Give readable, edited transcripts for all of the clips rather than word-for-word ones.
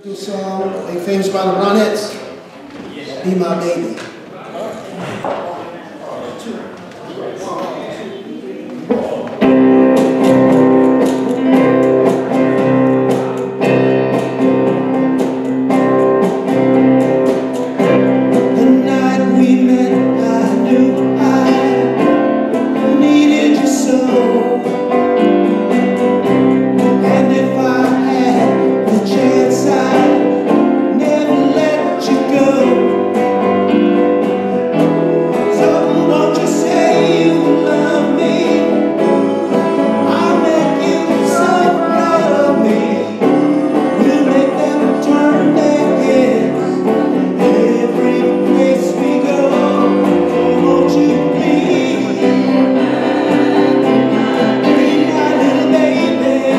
Do a song made famous by the Ronettes. Be My Baby. The night we met, I knew I needed you so. And if I had the chance, I'd never let you go. So won't you say you love me? I'll make you so proud of me. We'll make them turn their heads every place we go. Won't you please be my little baby?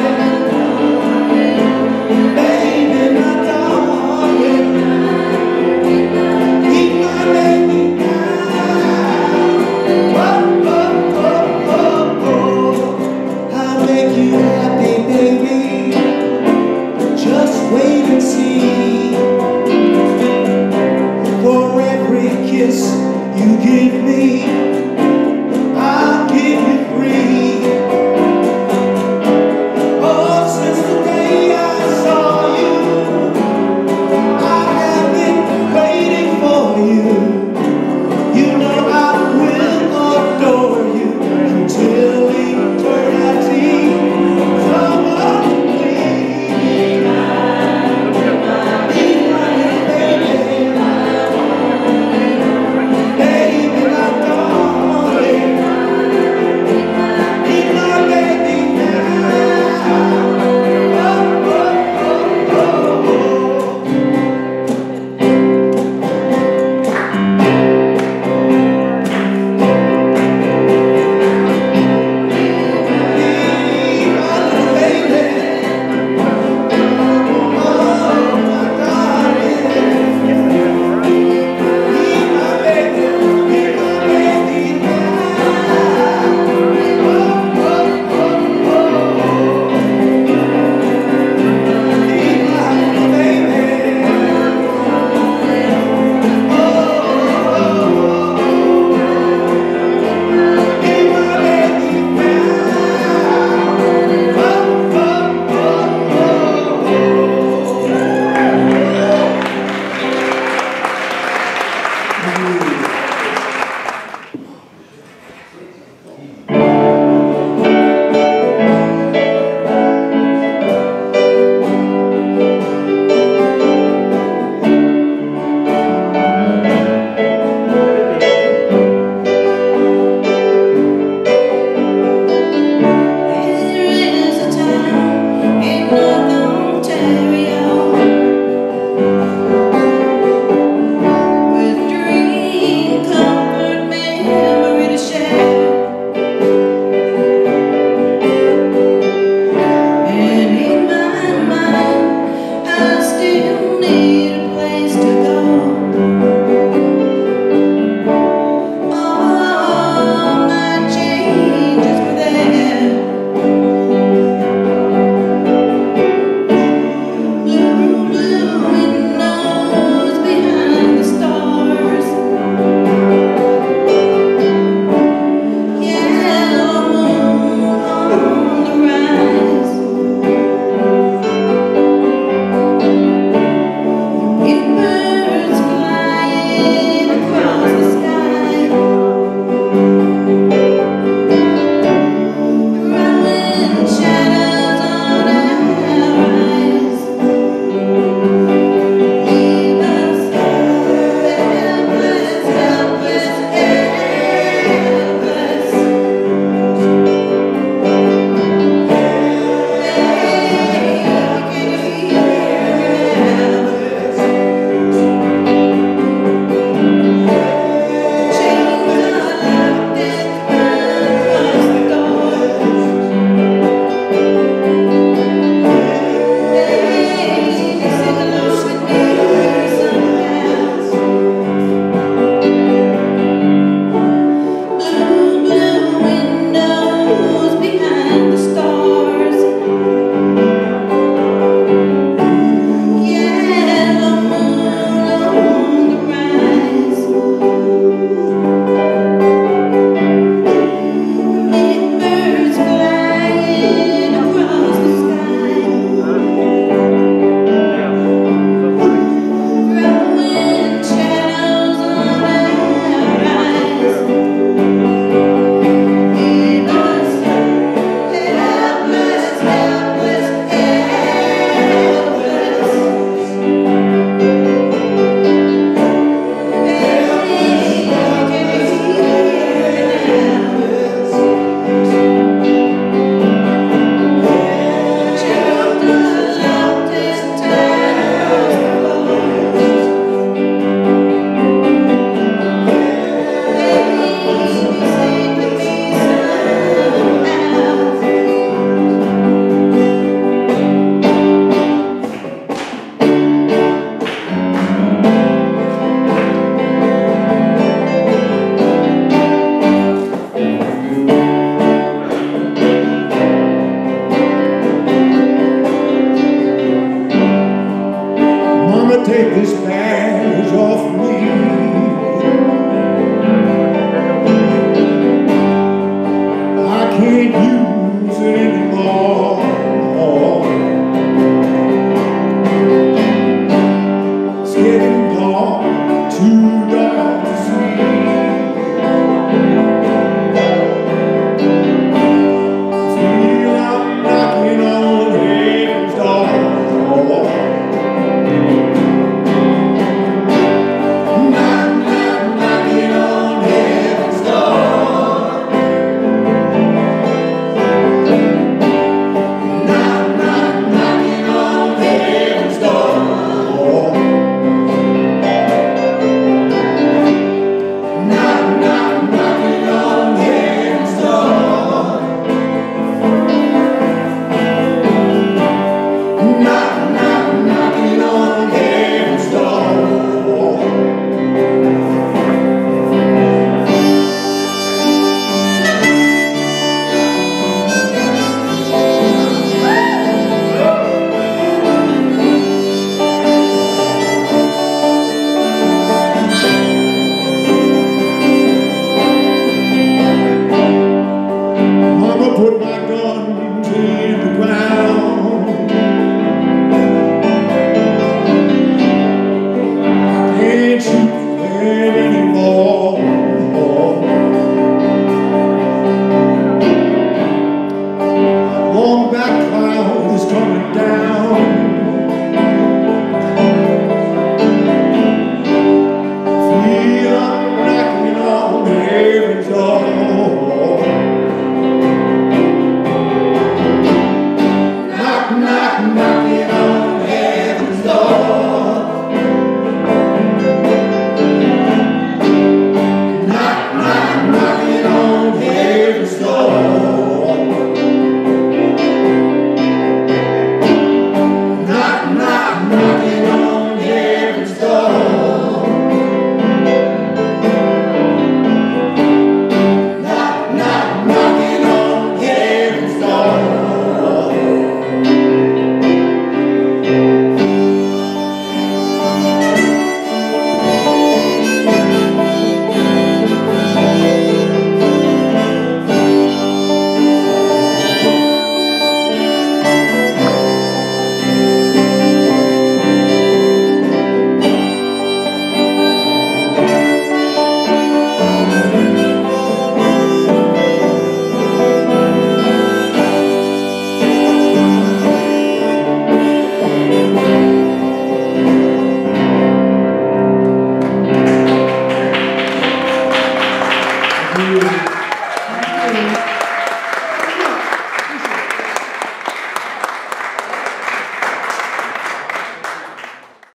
Baby, my darling, be my baby now. Oh, oh, oh, oh, oh. I'll make you happy, baby. Just wait and see. For every kiss you give me, I'll give you free. Oh, since the day I saw you, I have been waiting for you. You know I will adore you until eternity. So won't you please be my little baby? Baby, my darling. take this badge off me.